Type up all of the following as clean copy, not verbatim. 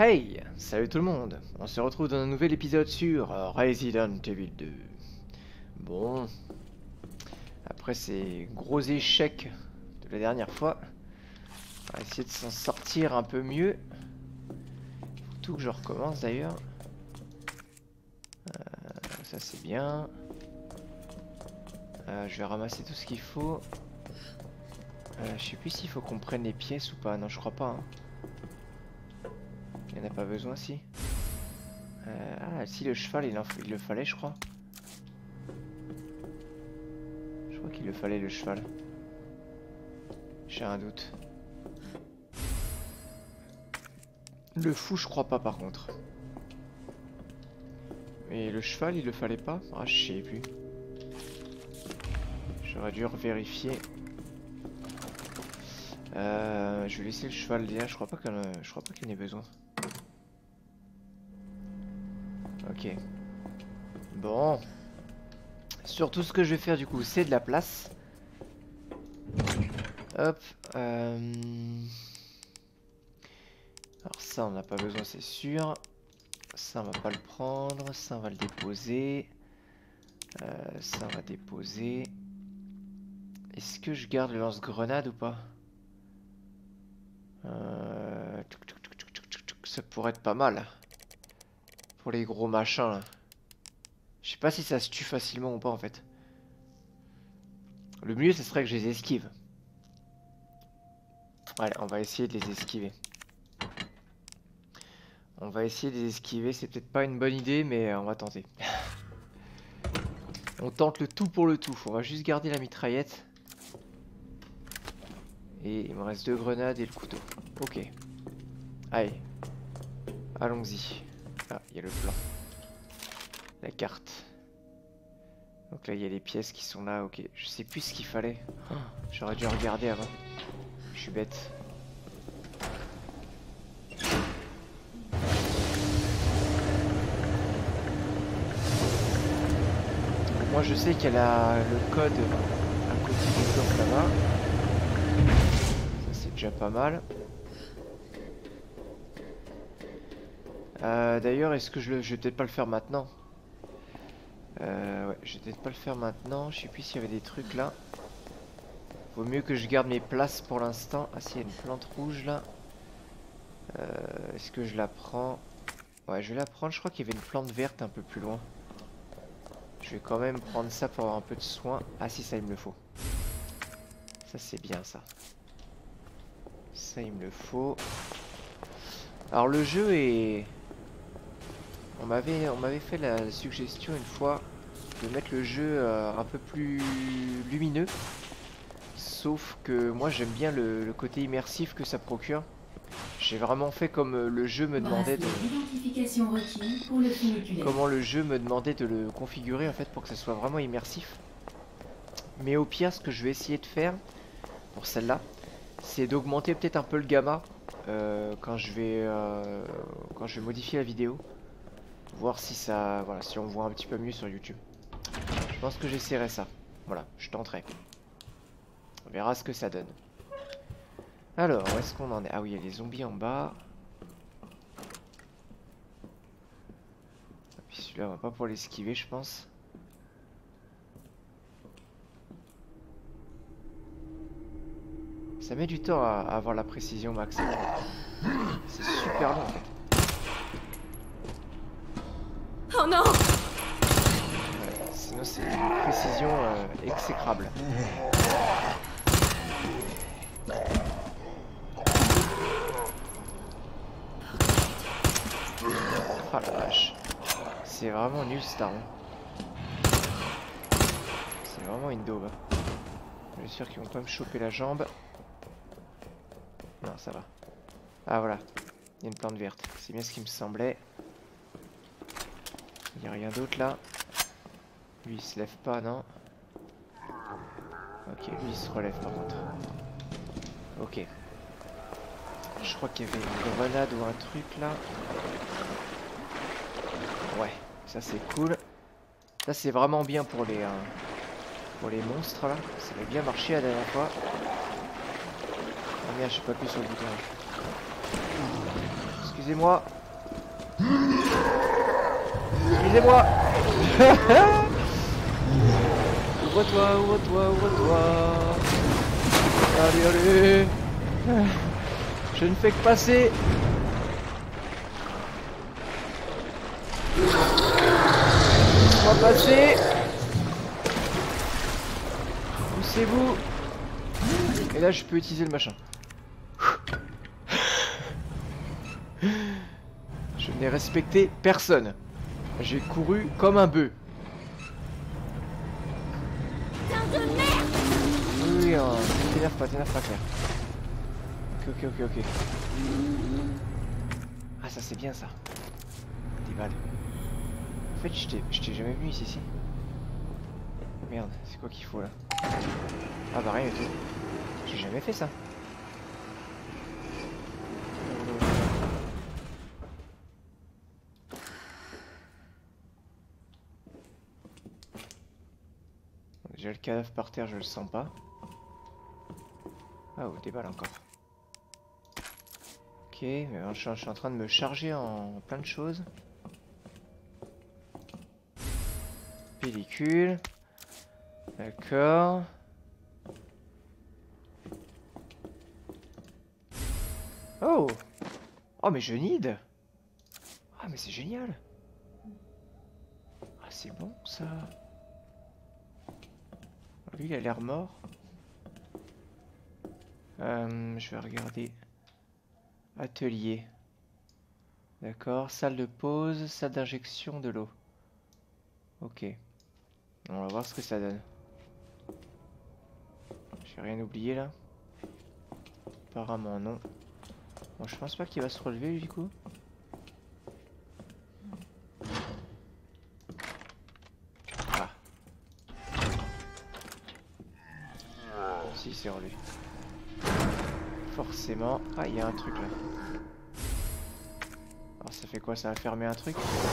Hey, salut tout le monde, on se retrouve dans un nouvel épisode sur Resident Evil 2. Bon, après ces gros échecs de la dernière fois, on va essayer de s'en sortir un peu mieux. Faut tout que je recommence d'ailleurs. Ça c'est bien. Je vais ramasser tout ce qu'il faut. Je sais plus s'il faut qu'on prenne les pièces ou pas, non je crois pas. Hein. Il n'y en a pas besoin si. Ah si le cheval il le fallait je crois. Je crois qu'il le fallait le cheval. J'ai un doute. Le fou je crois pas par contre. Et le cheval il le fallait pas? Ah je sais plus. J'aurais dû revérifier. Je vais laisser le cheval déjà, je crois pas qu'il y en ait besoin. Ok. Bon. Surtout ce que je vais faire du coup, c'est de la place. Hop. Alors ça on n'a pas besoin c'est sûr. Ça on va pas le prendre. Ça on va le déposer. Ça on va déposer. Est-ce que je garde le lance-grenade ou pas? Ça pourrait être pas mal. Pour les gros machins là. Je sais pas si ça se tue facilement ou pas en fait. Le mieux ce serait que je les esquive. Allez, on va essayer de les esquiver. On va essayer de les esquiver, c'est peut-être pas une bonne idée mais on va tenter. On tente le tout pour le tout. On va juste garder la mitraillette. Et il me reste 2 grenades et le couteau. Ok. Allez. Allons-y. Ah, il y a le plan. La carte. Donc là, il y a les pièces qui sont là. Ok. Je sais plus ce qu'il fallait. Oh, j'aurais dû regarder avant. Je suis bête. Moi, je sais qu'elle a le code à côté du coffre là-bas. Ça, c'est déjà pas mal. D'ailleurs, est-ce que je vais peut-être pas le faire maintenant. Ouais, je vais peut-être pas le faire maintenant. Je sais plus s'il y avait des trucs là. Vaut mieux que je garde mes places pour l'instant. Ah, si, il y a une plante rouge là. Est-ce que je la prends? Ouais, je vais la prendre. Je crois qu'il y avait une plante verte un peu plus loin. Je vais quand même prendre ça pour avoir un peu de soin. Ah, si, ça, il me le faut. Ça, c'est bien ça. Ça, il me le faut. Alors, le jeu est... On m'avait fait la suggestion une fois de mettre le jeu un peu plus lumineux. Sauf que moi j'aime bien le côté immersif que ça procure. J'ai vraiment fait comme le jeu me demandait de... Comment le jeu me demandait de le configurer en fait pour que ça soit vraiment immersif. Mais au pire ce que je vais essayer de faire pour celle-là, c'est d'augmenter peut-être un peu le gamma quand je vais modifier la vidéo. Voir si ça, voilà, si on voit un petit peu mieux sur YouTube. Je pense que j'essaierai ça. Voilà, je tenterai. On verra ce que ça donne. Alors, où est-ce qu'on en est? Ah oui, il y a les zombies en bas. Et puis celui-là, on va pas pour l'esquiver, je pense. Ça met du temps à avoir la précision max. C'est super long en fait. Oh non! Ouais, sinon c'est une précision exécrable. Ah la vache. C'est vraiment nul cette arme. C'est vraiment une daube. Je suis sûr qu'ils vont pas me choper la jambe. Non, ça va. Ah voilà. Il y a une plante verte. C'est bien ce qui me semblait. Il n'y a rien d'autre là. Lui il se lève pas, non? Ok, lui il se relève par contre. Ok. Je crois qu'il y avait une grenade ou un truc là. Ouais, ça c'est cool. Ça c'est vraiment bien pour les monstres là. Ça avait bien marché la dernière fois. Oh merde, j'ai pas appuyé sur le bouton. Excusez-moi. Excusez-moi. Ouvre-toi, ouvre-toi, ouvre-toi. Allez, allez. Je ne fais que passer. Laisse-moi passer. Poussez-vous. Et là, je peux utiliser le machin. Je n'ai respecté personne. J'ai couru comme un bœuf. Oui, hein. T'énerve pas, Claire. Ok. Ah, ça c'est bien ça. Des balles. En fait, je t'ai jamais vu ici. Merde, c'est quoi qu'il faut là? Ah bah rien du tout. J'ai jamais fait ça. Déjà le cadavre par terre, je le sens pas. Ah, oh, des balles encore. Ok, mais je suis en train de me charger en plein de choses. Pellicule. D'accord. Oh! Oh, mais je need! Ah, mais c'est génial! Ah, c'est bon ça! Lui, il a l'air mort. Je vais regarder. Atelier. D'accord. Salle de pause, salle d'injection de l'eau. Ok. On va voir ce que ça donne. J'ai rien oublié là. Apparemment non. Bon, je pense pas qu'il va se relever du coup. Ah. Si, c'est relevé. Forcément. Ah, il y a un truc là. Alors ça fait quoi? Ça va fermer un truc?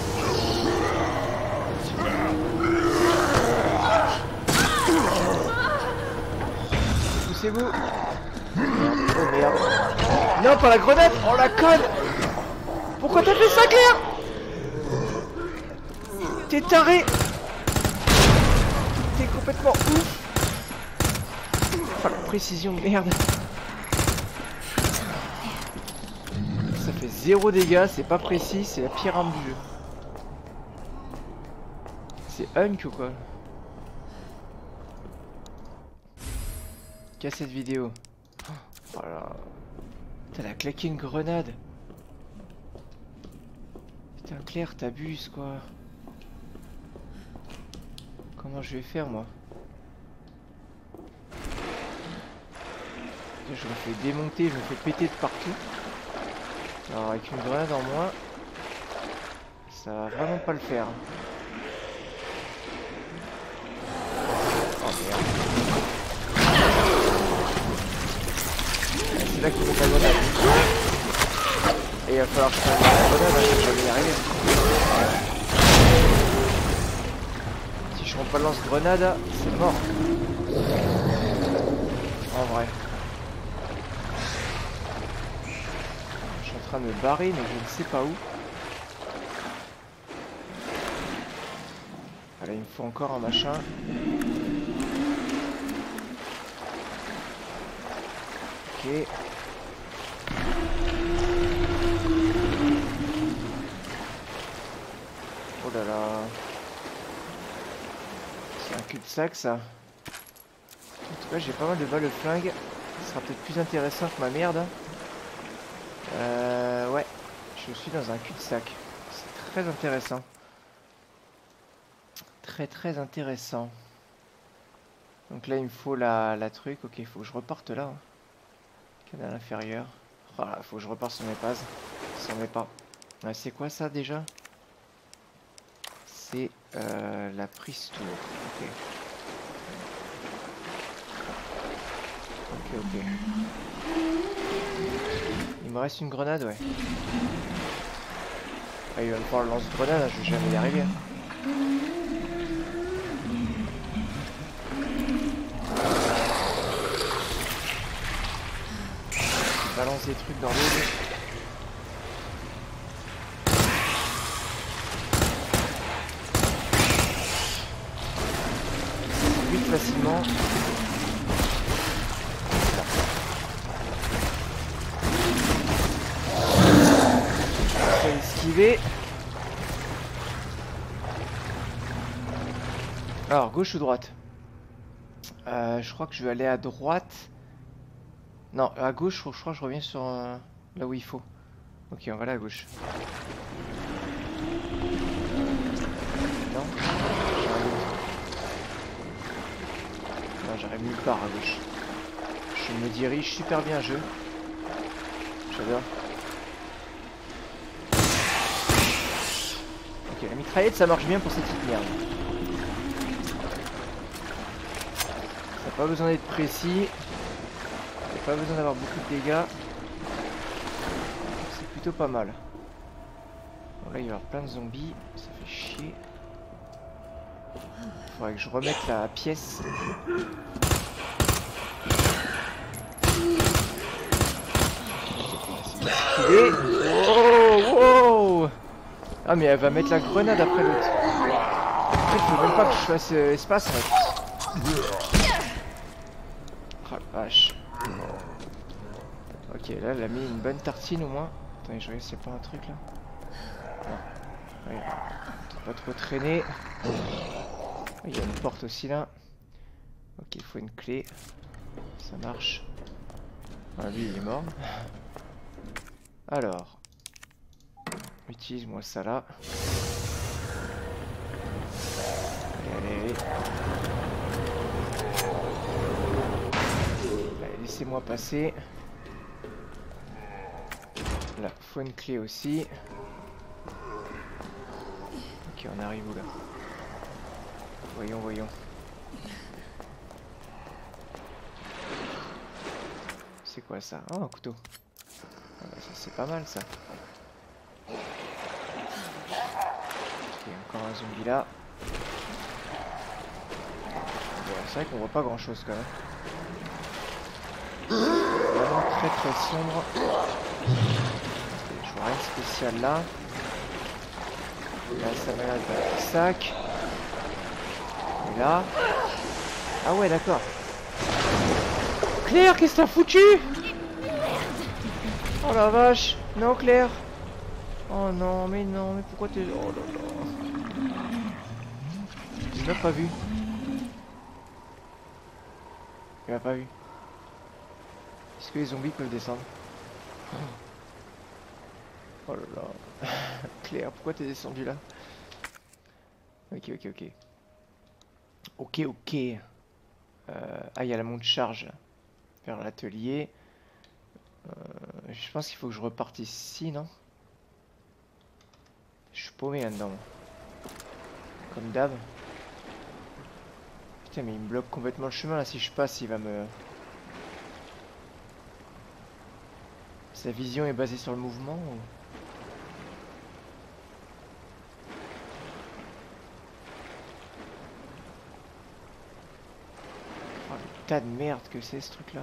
Poussez-vous. Oh merde. Non, pas la grenade. Oh la conne. Pourquoi t'as fait ça, Claire? T'es taré. T'es complètement ouf. Oh la précision de merde. Ça fait 0 dégâts, c'est pas précis, c'est la pire arme du jeu. C'est Hunk ou quoi? Qu'est-ce cette vidéo? Oh là. T'as la claqué une grenade. Putain Claire, t'abuses quoi. Comment je vais faire moi? Je me fais démonter, je me fais péter de partout. Alors avec une grenade en moins, ça va vraiment pas le faire. Oh merde. C'est là qu'il faut pas la grenade. Et il va falloir que je fasse la grenade, je vais y arriver. Si je prends pas le lance-grenade, c'est mort. En vrai. Je suis en train de me barrer, mais je ne sais pas où. Voilà, il me faut encore un machin. Ok. Oh là là. C'est un cul-de-sac ça. En tout cas, j'ai pas mal de balles de flingue. Ce sera peut-être plus intéressant que ma merde. Ouais. Je suis dans un cul-de-sac. C'est très intéressant. Très intéressant. Donc là, il me faut la truc. Ok, il faut que je reparte là. Hein. Canal inférieur. Voilà, faut que je reparte sur mes bases. Sur mes pas. Ouais, c'est quoi ça déjà? C'est la prise tour. Ok. Ok. Il me reste une grenade, ouais. Ah, il va me falloir le lance-grenade, je vais jamais y arriver. Je balance des trucs dans l'eau. vite facilement. On va esquiver. Alors, gauche ou droite? Je crois que je vais aller à droite. Non, à gauche, je crois que je reviens sur là où il faut. Ok, on va aller à gauche. Non, j'arrive nulle part à gauche. Je me dirige super bien, jeu. J'adore. Ok, la mitraillette, ça marche bien pour cette petite merde. Ça n'a pas besoin d'être précis. Pas besoin d'avoir beaucoup de dégâts. C'est plutôt pas mal. Bon, là il va y avoir plein de zombies. Ça fait chier. Faudrait que je remette la pièce. Oh, wow. Ah mais elle va mettre la grenade après l'autre. En fait, faut même pas que je fasse espace en fait. Oh la vache. Ok, là, elle a mis une bonne tartine au moins. Attendez, je regarde s'il n'y a pas un truc là. Non. Ouais, pas trop traîner. Il y a une porte aussi là. Ok, il faut une clé. Ça marche. Ah, lui, il est mort. Alors. Utilise-moi ça là. Allez, allez. Allez, laissez-moi passer. Là, faut une clé aussi. Ok, on arrive où là? Voyons, voyons. C'est quoi ça? Oh, un couteau. Ah bah, ça c'est pas mal ça. Ok, encore un zombie là. Bon, c'est vrai qu'on voit pas grand chose quand même. Vraiment très très sombre. Je vois rien de spécial là. Là ça m'a l'air d'être un sac. Et là. Ah ouais d'accord. Claire, qu'est-ce que t'as foutu? Oh la vache. Non Claire. Oh non, mais pourquoi t'es... Oh là là. Il m'a pas vu. Il m'a pas vu. Est-ce que les zombies peuvent descendre? Oh là là. Claire, pourquoi t'es descendu là? Ok, ok, ok. Ok, ok. Ah, il y a la montre charge là. Vers l'atelier. Je pense qu'il faut que je reparte ici, non? Je suis paumé là-dedans. Comme d'hab. Putain, mais il me bloque complètement le chemin là. Si je passe, il va me... Sa vision est basée sur le mouvement ou... Oh, le tas de merde que c'est ce truc là.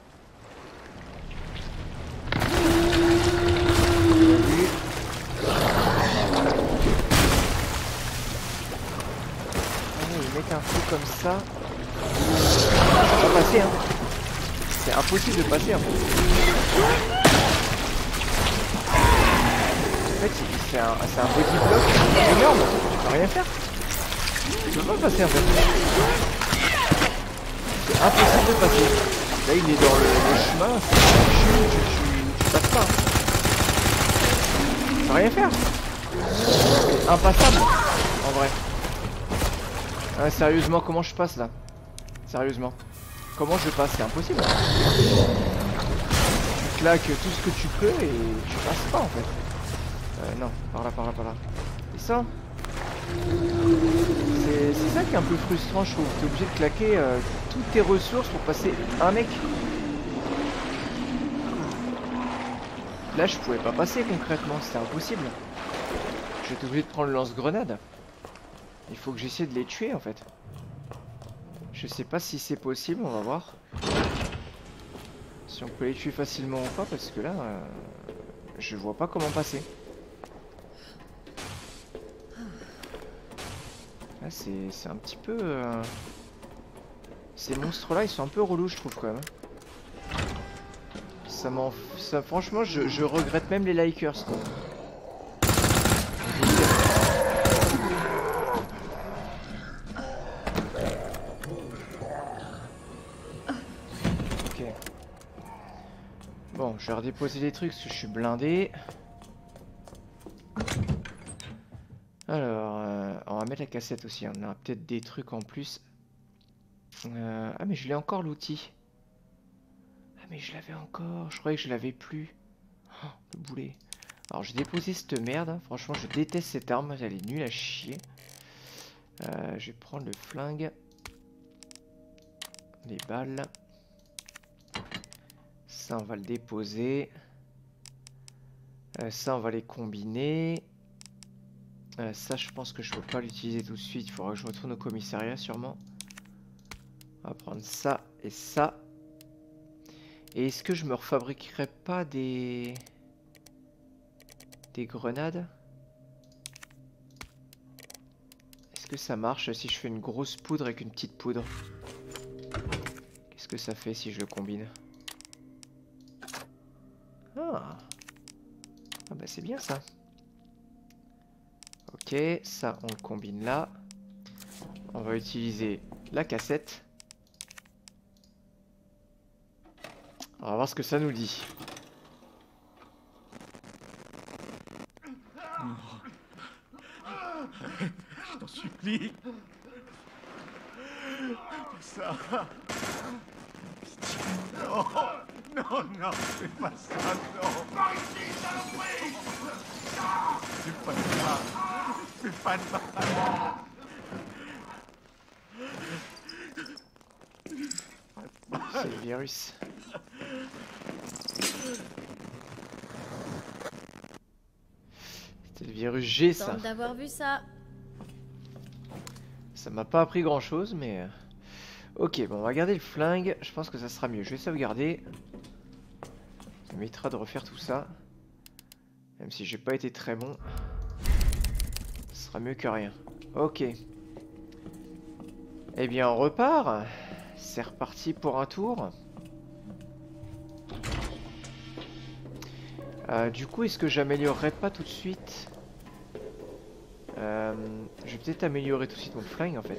Ils mettent un coup comme ça. Ça va passer hein. C'est impossible de passer en fait. En fait c'est un body block énorme. Tu peux rien faire. Tu peux pas passer en fait. C'est impossible de passer. Là il est dans le chemin. Tu passes pas. Tu peux rien faire. C'est impassable en vrai. Ah, sérieusement, comment je passe là? Sérieusement. Comment je passe? C'est impossible. Tu claques tout ce que tu peux et tu passes pas en fait. Non, par là, par là, par là. Et ça? C'est ça qui est un peu frustrant, je trouve. T'es obligé de claquer toutes tes ressources pour passer un mec. Là, je pouvais pas passer concrètement, c'était impossible. J'étais obligé de prendre le lance-grenade. Il faut que j'essaie de les tuer en fait. Je sais pas si c'est possible, on va voir. Si on peut les tuer facilement ou pas, parce que là, je vois pas comment passer. Là, c'est un petit peu... Ces monstres-là, ils sont un peu relous, je trouve, quand même. Franchement, je regrette même les likers, quoi. Ok. Bon, je vais redéposer les trucs parce que je suis blindé. Alors, on va mettre la cassette aussi. On a peut-être des trucs en plus. Ah, mais je l'ai encore l'outil. Ah, mais je l'avais encore. Je croyais que je l'avais plus. Oh, le boulet. Alors, j'ai déposé cette merde. Hein. Franchement, je déteste cette arme. Elle est nulle à chier. Je vais prendre le flingue. Les balles. Ça, on va le déposer. Ça, on va les combiner. Ça, je pense que je peux pas l'utiliser tout de suite. Il faudra que je retourne au commissariat, sûrement. On va prendre ça et ça. Et est-ce que je me refabriquerai pas des grenades? Est-ce que ça marche si je fais une grosse poudre avec une petite poudre? Qu'est-ce que ça fait si je le combine? Ah, ah bah c'est bien ça. Ok, ça on le combine là. On va utiliser la cassette. On va voir ce que ça nous dit. Je t'en supplie. Ça. Non, non, non, fais pas ça, non. Par ici, saloperie. Fais pas ça. Fais pas de mal. C'est le virus. C'était le virus G, ça. Semble d'avoir vu ça. Ça m'a pas appris grand chose, mais... Ok, bon, on va garder le flingue. Je pense que ça sera mieux. Je vais sauvegarder. Ça m'évitera de refaire tout ça. Même si j'ai pas été très bon. Ce sera mieux que rien. Ok. Eh bien, on repart. C'est reparti pour un tour. Du coup, est-ce que j'améliorerai pas tout de suite? Je vais peut-être améliorer tout de suite mon flingue en fait.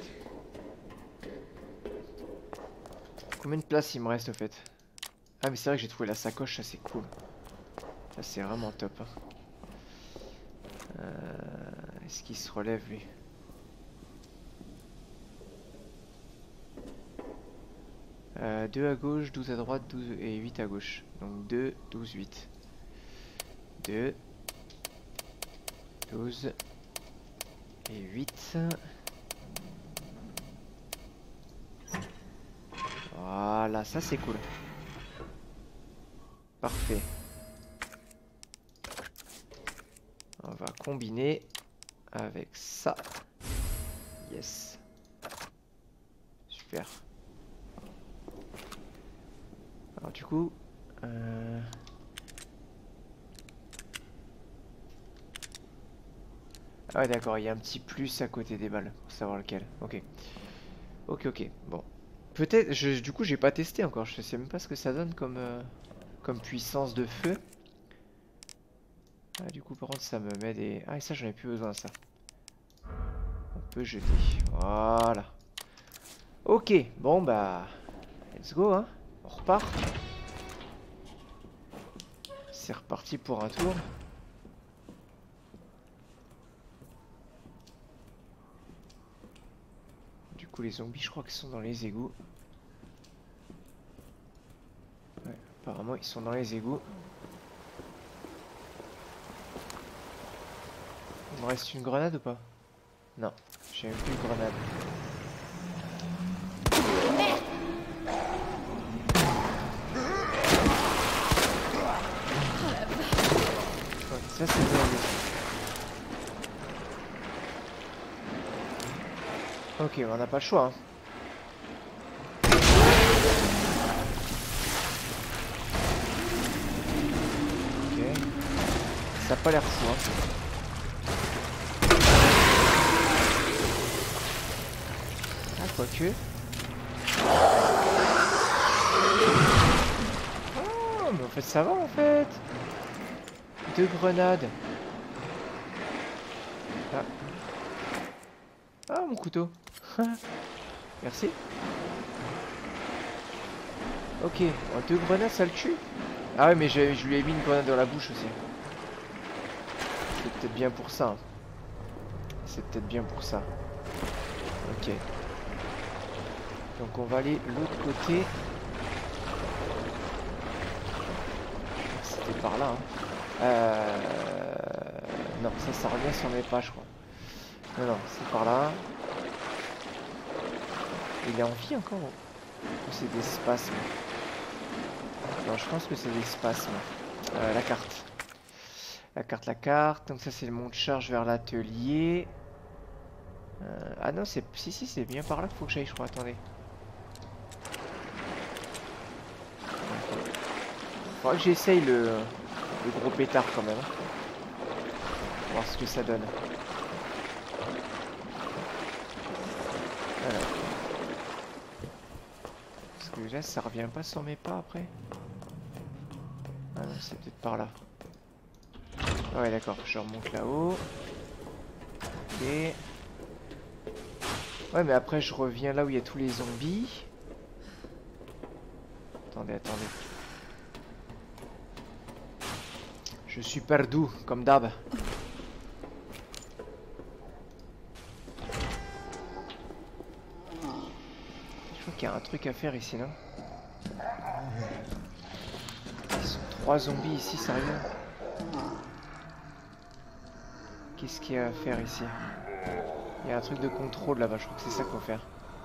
Combien de place il me reste au fait? Ah mais c'est vrai que j'ai trouvé la sacoche, ça c'est cool. Ça c'est vraiment top. Hein. Est-ce qu'il se relève lui? « 2 à gauche, 12 à droite, 12 et 8 à gauche. » Donc 2, 12, 8. 2, 12 et 8. Voilà, ça c'est cool. Parfait. On va combiner avec ça. Yes. Super. Alors du coup... Ah ouais d'accord, il y a un petit plus à côté des balles, pour savoir lequel. Ok. Ok, ok. Bon. Peut-être... Du coup, j'ai pas testé encore. Je sais même pas ce que ça donne comme, comme puissance de feu. Ah, du coup, par contre, ça me met des... Ah, et ça, j'en ai plus besoin, ça. On peut jeter. Voilà. Ok. Bon, bah... Let's go, hein. On repart. C'est reparti pour un tour. Du coup, les zombies, je crois qu'ils sont dans les égouts. Ouais, apparemment, ils sont dans les égouts. Il me reste une grenade ou pas? Non, j'ai même plus de grenade. Ouais, ça c'est bien. Ok, on n'a pas le choix. Hein. Ok. Ça a pas l'air fou. Hein. Ah, quoique. mais en fait ça va en fait. 2 grenades. Ah. Ah, mon couteau. Merci. Ok, bon, 2 grenades ça le tue. Ah ouais, mais je lui ai mis une grenade dans la bouche aussi. C'est peut-être bien pour ça. C'est peut-être bien pour ça. Ok. Donc on va aller de l'autre côté. C'était par là. Hein. Non, ça revient sur mes pas, je crois. Non, non, c'est par là. Il est en vie encore ou c'est des spasmes? Non, je pense que c'est des spasmes. La carte. La carte. Donc ça c'est le mont de charge vers l'atelier. Ah non, c'est... Si, c'est bien par là qu'il faut que j'aille, je crois. Attendez. Faudra que j'essaye le gros pétard quand même. Voir ce que ça donne. Voilà. Parce que là, ça revient pas sur mes pas après. Ah non, c'est peut-être par là. Ah ouais, d'accord, je remonte là-haut. Ok. Ouais, mais après, je reviens là où il y a tous les zombies. Attendez. Je suis perdu, comme d'hab. Je crois qu'il y a un truc à faire ici, non? Ils sont 3 zombies ici, sérieux? Qu'est-ce qu'il y a à faire ici? Il y a un truc de contrôle là-bas, je crois que c'est ça qu'il faut faire.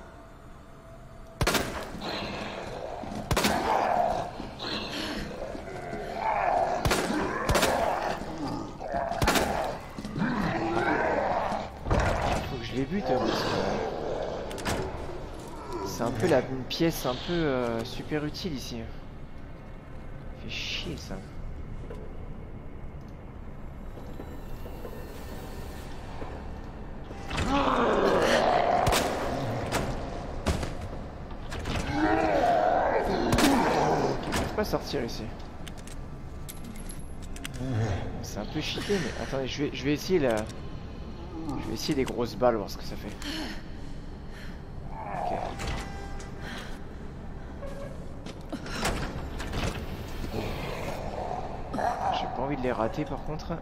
Faut que je les bute, hein, parce que c'est un peu une pièce un peu super utile ici. Fait chier ça. Sortir ici. C'est un peu cheaté, mais attendez, je vais essayer la... Je vais essayer des grosses balles, voir ce que ça fait. Ok. J'ai pas envie de les rater par contre.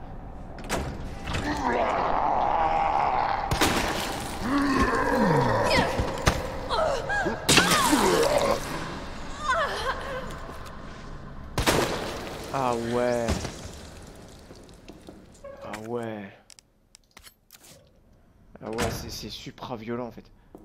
Ah ouais. Ah ouais. Ah ouais, c'est supra violent en fait.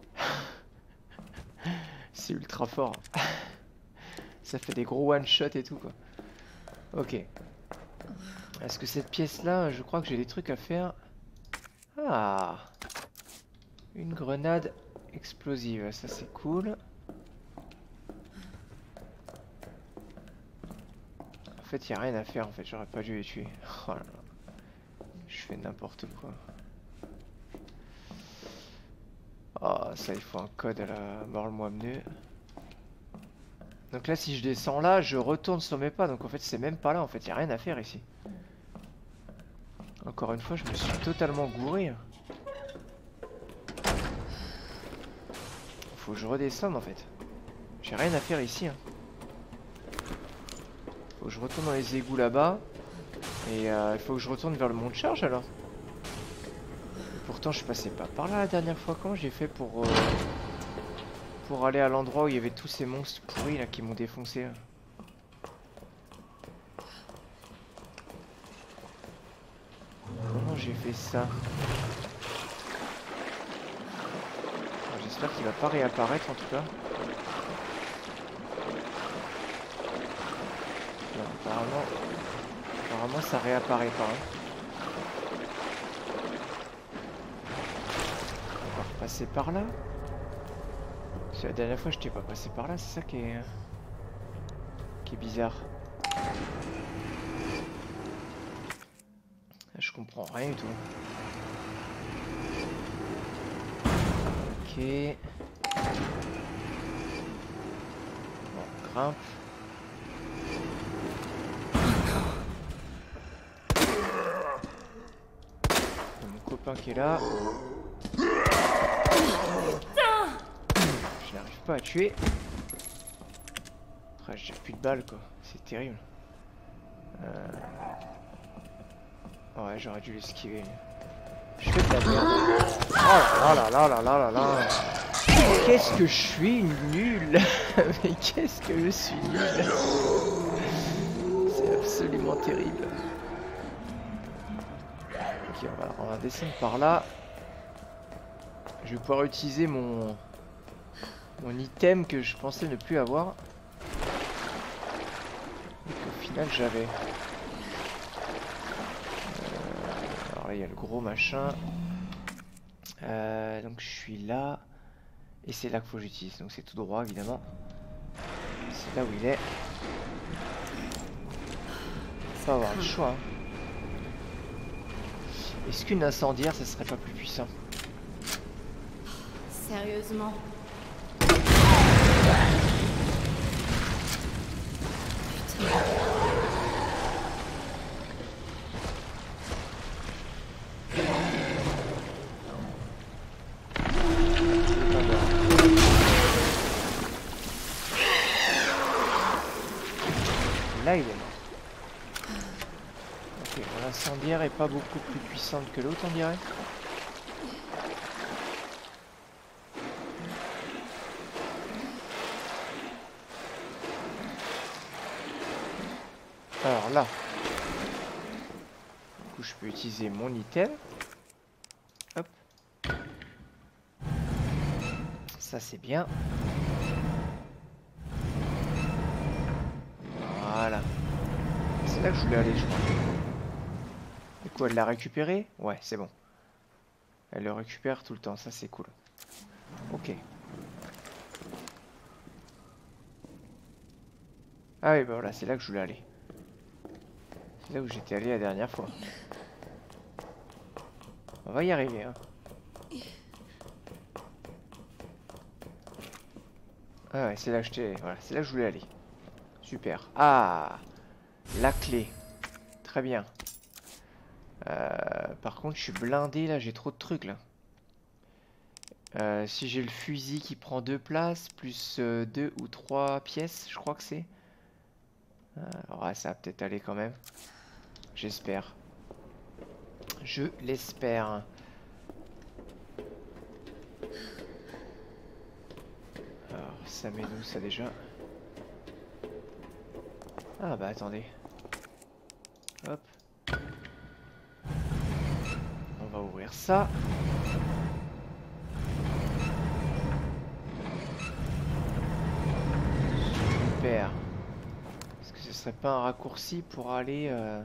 C'est ultra fort. Ça fait des gros one-shot et tout quoi. Ok. Est-ce que cette pièce là, je crois que j'ai des trucs à faire. Ah. Une grenade explosive, ça c'est cool. En fait, il n'y a rien à faire en fait, j'aurais pas dû les tuer. Oh là là. Je fais n'importe quoi. Oh, ça, il faut un code à la mort le moins mieux. Donc là, si je descends là, je retourne sur mes pas. Donc en fait, c'est même pas là. En fait, il n'y a rien à faire ici. Encore une fois, je me suis totalement gouré. Faut que je redescende en fait. J'ai rien à faire ici. Faut que je retourne dans les égouts là-bas. Et il faut que je retourne vers le mont de charge alors. Pourtant je passais pas par là la dernière fois. Comment j'ai fait pour aller à l'endroit où il y avait tous ces monstres pourris là qui m'ont défoncé là. Comment j'ai fait ça? J'espère qu'il va pas réapparaître en tout cas. Non, apparemment ça réapparaît pas. Hein. On va repasser par là. Parce que la dernière fois je t'ai pas passé par là, c'est ça qui est bizarre. Je comprends rien du tout. Ok. Bon, on grimpe. copain qui est là. Je n'arrive pas à tuer. Après, j'ai plus de balles quoi. C'est terrible. Ouais, j'aurais dû l'esquiver. Je fais de la merde. Oh là là là là là là là. Qu'est-ce que je suis nul. Mais qu'est-ce que je suis nul. C'est absolument terrible. Ok, on va descendre par là. Je vais pouvoir utiliser mon item que je pensais ne plus avoir. Et qu'au final j'avais. Alors là il y a le gros machin. Donc je suis là. Et c'est là qu'il faut que j'utilise. Donc c'est tout droit évidemment. C'est là où il est. Faut avoir le choix. Hein. Est-ce qu'une incendiaire ça serait pas plus puissant? Sérieusement. Là il est mort. Ok, l'incendiaire est pas beaucoup plus puissante que l'autre on dirait. Alors là, du coup je peux utiliser mon item. Hop. Ça c'est bien. Voilà. C'est là que je voulais aller je crois. Et quoi, elle l'a récupéré? Ouais, c'est bon. Elle le récupère tout le temps, ça c'est cool. Ok. Ah oui, bah voilà, c'est là que je voulais aller. C'est là où j'étais allé la dernière fois. On va y arriver, hein. Ah ouais, c'est là que voilà, c'est là que je voulais aller. Super. Ah, la clé. Très bien. Par contre, je suis blindé là, j'ai trop de trucs là. Si j'ai le fusil qui prend 2 places, plus 2 ou 3 pièces, je crois que c'est. Ouais, ça va peut-être aller quand même. J'espère. Je l'espère. Alors, ça met où ça déjà? Ah bah attendez. Hop. On va ouvrir ça. Super. Est-ce que ce serait pas un raccourci pour aller à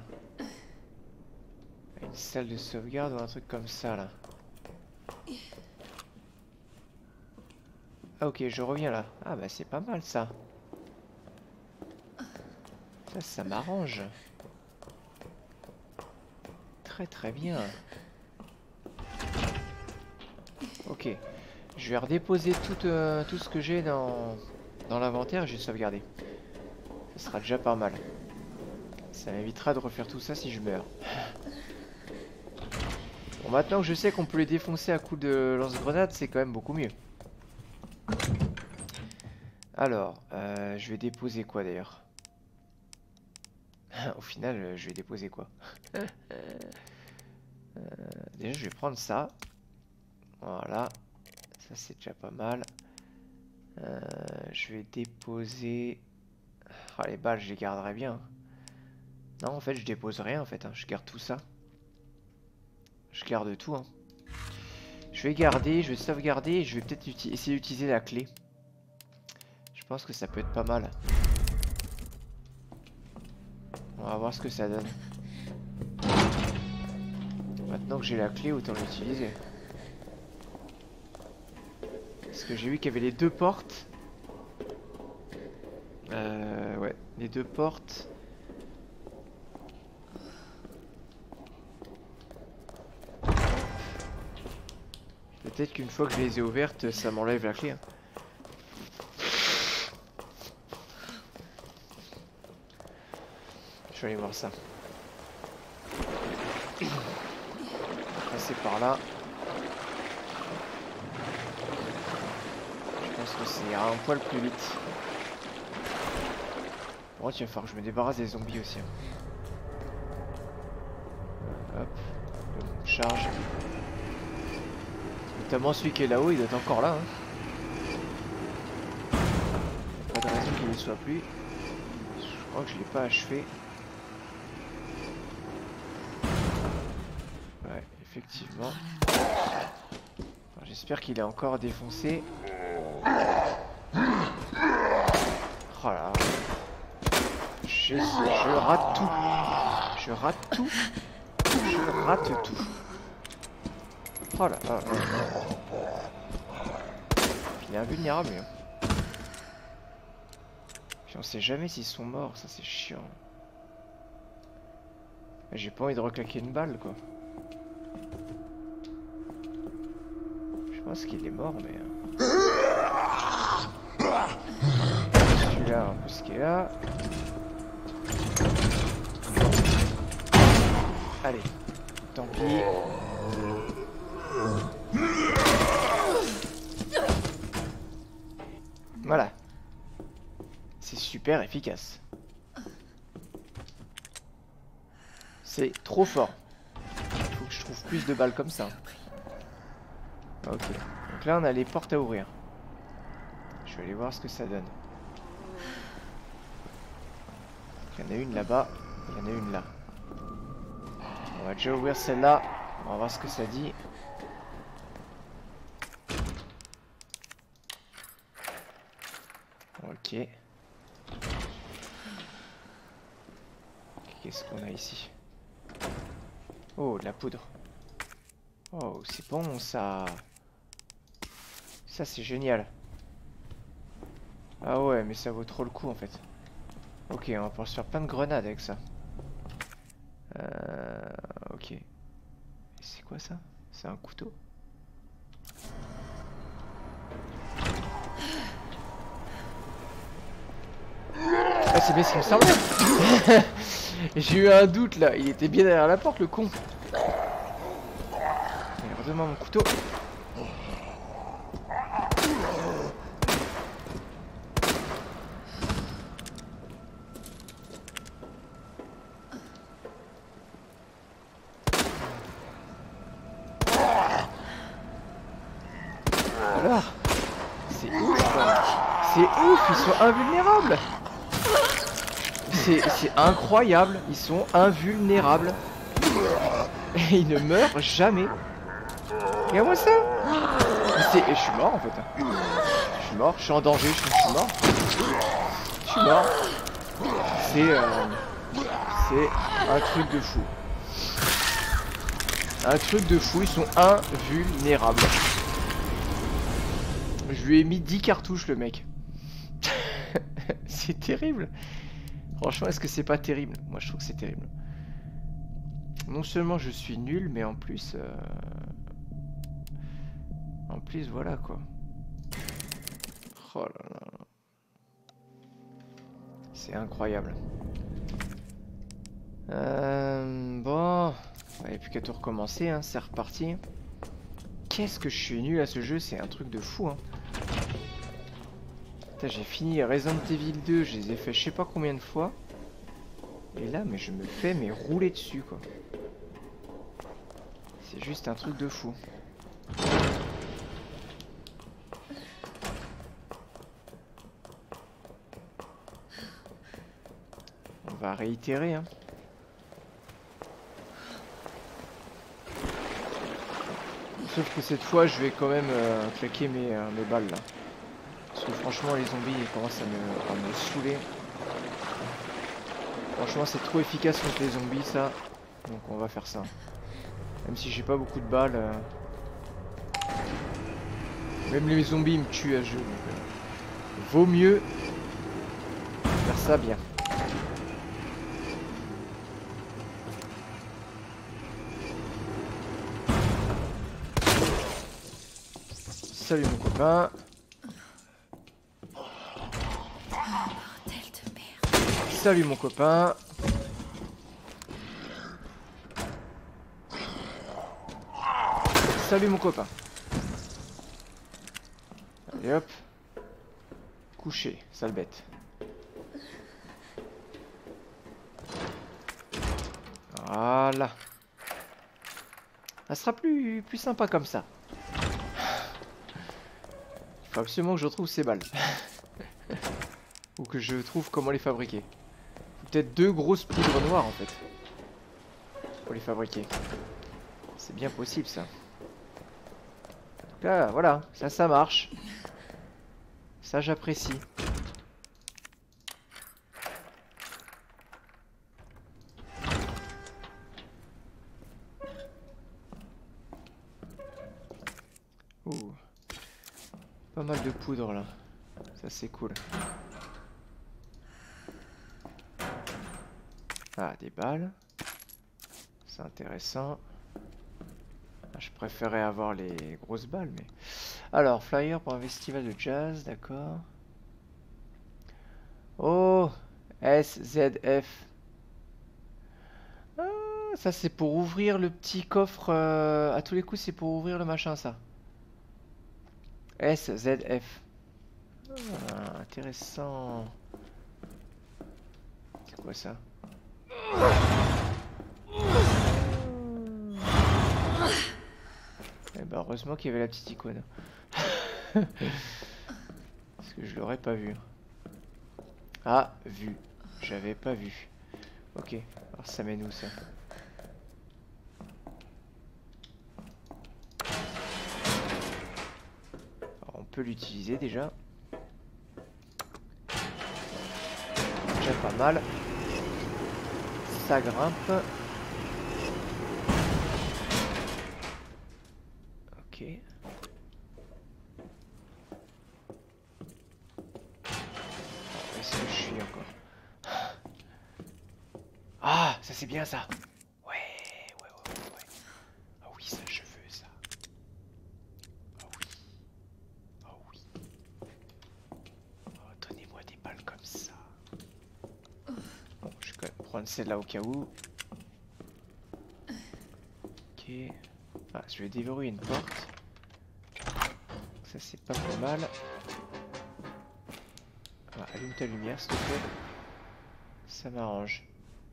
une salle de sauvegarde ou un truc comme ça là? Ah ok, je reviens là. Ah bah c'est pas mal ça. Ça m'arrange. Très très bien. Ok. Je vais redéposer tout ce que j'ai dans l'inventaire et je vais sauvegarder. Ce sera déjà pas mal. Ça m'évitera de refaire tout ça si je meurs. Bon, maintenant que je sais qu'on peut les défoncer à coups de lance-grenade, c'est quand même beaucoup mieux. Alors, je vais déposer quoi d'ailleurs? Au final, je vais déposer quoi? Déjà, je vais prendre ça. Voilà. Ça, c'est déjà pas mal. Je vais déposer... Ah, les balles, je les garderai bien. Non, en fait, je dépose rien, en fait. Hein. Je garde tout ça. Je garde tout. Hein. Je vais garder, je vais sauvegarder et je vais peut-être essayer d'utiliser la clé. Je pense que ça peut être pas mal. On va voir ce que ça donne. Maintenant que j'ai la clé, autant l'utiliser. Parce que j'ai vu qu'il y avait les 2 portes. Ouais, les 2 portes. Peut-être qu'une fois que je les ai ouvertes, ça m'enlève la clé. Hein. Je vais aller voir ça. Après, passer par là. Je pense que c'est un poil plus vite. Bon, il va falloir que je me débarrasse des zombies aussi. Hop, on charge. Notamment celui qui est là-haut, il doit être encore là. Hein. Pas de raison qu'il ne soit plus. Je crois que je l'ai pas achevé. Ouais, effectivement. J'espère qu'il est encore défoncé. Oh là. Je rate tout. Je rate tout. Je rate tout. Oh là là. Il est invulnérable. Hein. Puis on sait jamais s'ils sont morts, ça c'est chiant. J'ai pas envie de reclaquer une balle quoi. Je pense qu'il est mort mais... Celui-là, un peu ce qu'il est là. Allez, tant pis. Voilà. C'est super efficace. C'est trop fort. Faut que je trouve plus de balles comme ça. Ok. Donc là, on a les portes à ouvrir. Je vais aller voir ce que ça donne. Il y en a une là-bas. Il y en a une là. On va déjà ouvrir celle-là. On va voir ce que ça dit. Ok. Qu'est-ce qu'on a ici? Oh, de la poudre. Oh, c'est bon ça. Ça, c'est génial. Ah ouais, mais ça vaut trop le coup en fait. Ok, on va pouvoir se faire plein de grenades avec ça. Ok. C'est quoi ça? C'est un couteau? Ah, c'est bien ce qui me semblait. J'ai eu un doute là. Il était bien derrière la porte, le con. Allez, redonne-moi mon couteau. Alors, c'est ouf, c'est ouf, ils sont invulnérables. C'est incroyable, ils sont invulnérables. Et ils ne meurent jamais. Regarde-moi ça. Je suis mort en fait. Je suis mort, je suis en danger, je suis mort. Je suis mort. C'est un truc de fou. Un truc de fou, ils sont invulnérables. Je lui ai mis 10 cartouches le mec. C'est terrible. Franchement, est-ce que c'est pas terrible? Moi je trouve que c'est terrible. Non seulement je suis nul, mais en plus... voilà quoi. Oh là là. C'est incroyable. Bon... Il n'y a plus qu'à tout recommencer, hein. C'est reparti. Qu'est-ce que je suis nul à ce jeu, c'est un truc de fou, hein. J'ai fini Resident Evil 2, je les ai fait je sais pas combien de fois. Et là, mais je me fais rouler dessus, quoi. C'est juste un truc de fou. On va réitérer, hein. Sauf que cette fois, je vais quand même claquer mes balles, là. Parce que franchement, les zombies ils commencent à me saouler. Franchement, c'est trop efficace contre les zombies, ça. Donc on va faire ça. Même si j'ai pas beaucoup de balles. Même les zombies me tuent à jeu. Donc, vaut mieux faire ça bien. Salut mon copain. Salut mon copain. salut mon copain. Allez hop. Couché, sale bête. Voilà. Ça sera plus sympa comme ça. Il faut absolument que je retrouve ces balles. Ou que je trouve comment les fabriquer. Peut-être 2 grosses poudres noires en fait. Pour les fabriquer. C'est bien possible ça. Donc là, voilà, ça marche. Ça j'apprécie. Ouh. Pas mal de poudre là. Ça c'est cool. Ah, des balles. C'est intéressant. Je préférais avoir les grosses balles, mais... Alors, flyer pour un festival de jazz, d'accord. Oh, SZF. Ah, ça c'est pour ouvrir le petit coffre. À tous les coups, c'est pour ouvrir le machin, ça. SZF. Ah, intéressant. C'est quoi ça? Eh ben, heureusement qu'il y avait la petite icône. Parce que je l'aurais pas vu. Ah, vu. J'avais pas vu. Ok, alors ça mène où ça? Alors, on peut l'utiliser déjà. Déjà pas mal. Ça grimpe. Ok. Où est-ce que je suis encore? Ah, ça c'est bien ça. Ouais. Ah oui, ça je veux ça. Ah oui. Ah oui. Oh, donnez-moi des balles comme ça. Bon, je vais quand même prendre celle-là au cas où. Ok. Ah, je vais déverrouiller une porte. Ça c'est pas trop mal. Ah, allume ta lumière s'il te plaît. Ça m'arrange.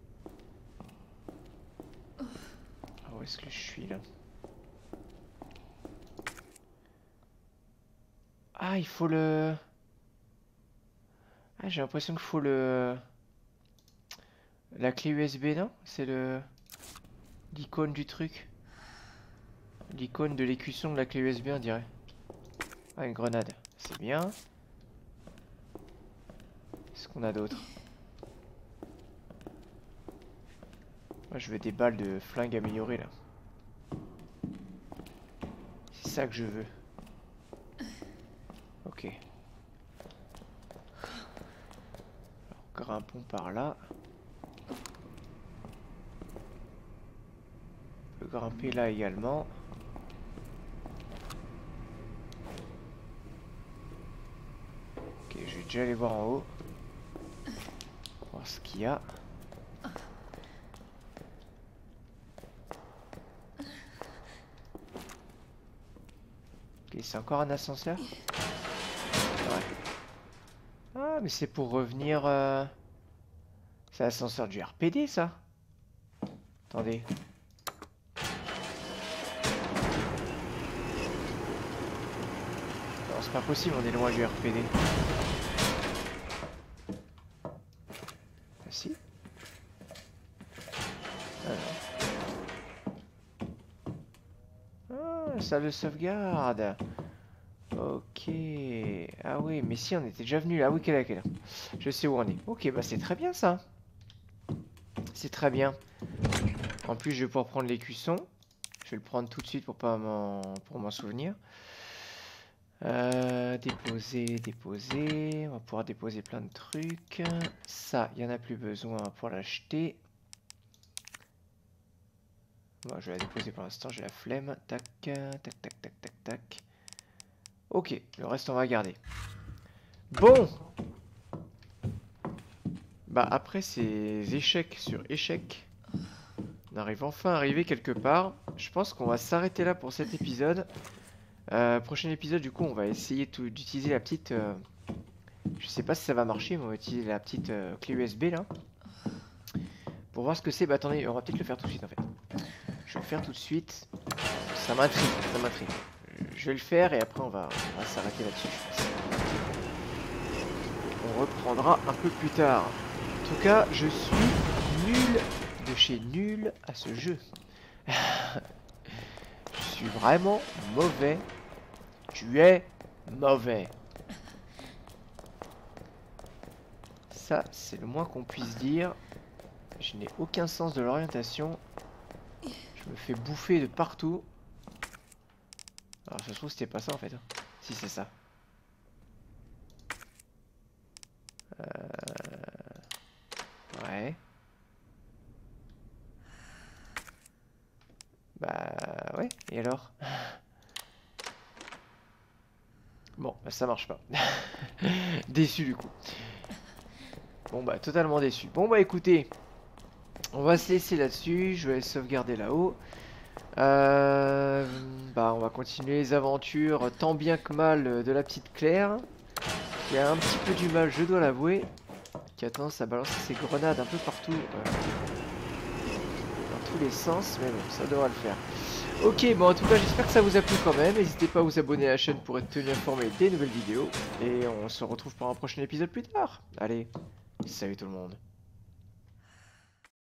Ah, où est-ce que je suis là? Ah, il faut le... Ah, j'ai l'impression qu'il faut le... La clé USB, non? C'est le... l'icône du truc. L'icône de l'écusson de la clé USB, on dirait. Ah, une grenade. C'est bien. Qu'est-ce qu'on a d'autre? Moi, je veux des balles de flingue améliorées, là. C'est ça que je veux. Ok. Alors, grimpons par là. On peut grimper là également. Ok, je vais déjà aller voir en haut. Voir ce qu'il y a. Ok, c'est encore un ascenseur? Ouais. Ah, mais c'est pour revenir... C'est l'ascenseur du RPD, ça? Attendez. Non, c'est pas possible, on est loin du RPD. Ah si? Ah, salle de sauvegarde. Ok. Ah oui, mais si, on était déjà venu là. Ah oui, quelle heure? Je sais où on est. Ok, bah c'est très bien ça. C'est très bien. En plus, je vais pouvoir prendre l'écusson. Je vais le prendre tout de suite pour m'en souvenir. Déposer. On va pouvoir déposer plein de trucs. Ça, il n'y en a plus besoin pour l'acheter. Bon, je vais la déposer pour l'instant, j'ai la flemme. Tac, tac. Ok, le reste on va garder. Bon. Bah après ces échecs sur échecs, on arrive enfin à arriver quelque part. je pense qu'on va s'arrêter là pour cet épisode. Prochain épisode, du coup, on va essayer d'utiliser la petite... je sais pas si ça va marcher, mais on va utiliser la petite clé USB là. Pour voir ce que c'est. Bah attendez, on va peut-être le faire tout de suite en fait. Je vais le faire tout de suite. Ça m'intrigue, ça m'intrigue. Je vais le faire et après on va s'arrêter là-dessus. On reprendra un peu plus tard. En tout cas, je suis nul de chez nul à ce jeu. Je suis vraiment mauvais. Tu es mauvais. Ça, c'est le moins qu'on puisse dire. Je n'ai aucun sens de l'orientation. Je me fais bouffer de partout. Alors, ça se trouve, c'était pas ça en fait. Si, c'est ça. Ouais. Bah ouais, et alors? Bon, bah, ça marche pas. Déçu du coup. Bon bah totalement déçu. Bon bah écoutez, on va se laisser là-dessus. Je vais sauvegarder là-haut. Bah on va continuer les aventures tant bien que mal de la petite Claire, qui a un petit peu du mal, je dois l'avouer, qui a tendance à balancer ses grenades un peu partout, dans tous les sens, mais bon, ça devra le faire. Ok, bon en tout cas j'espère que ça vous a plu quand même. N'hésitez pas à vous abonner à la chaîne pour être tenu informé des nouvelles vidéos. Et on se retrouve pour un prochain épisode plus tard. Allez, salut tout le monde.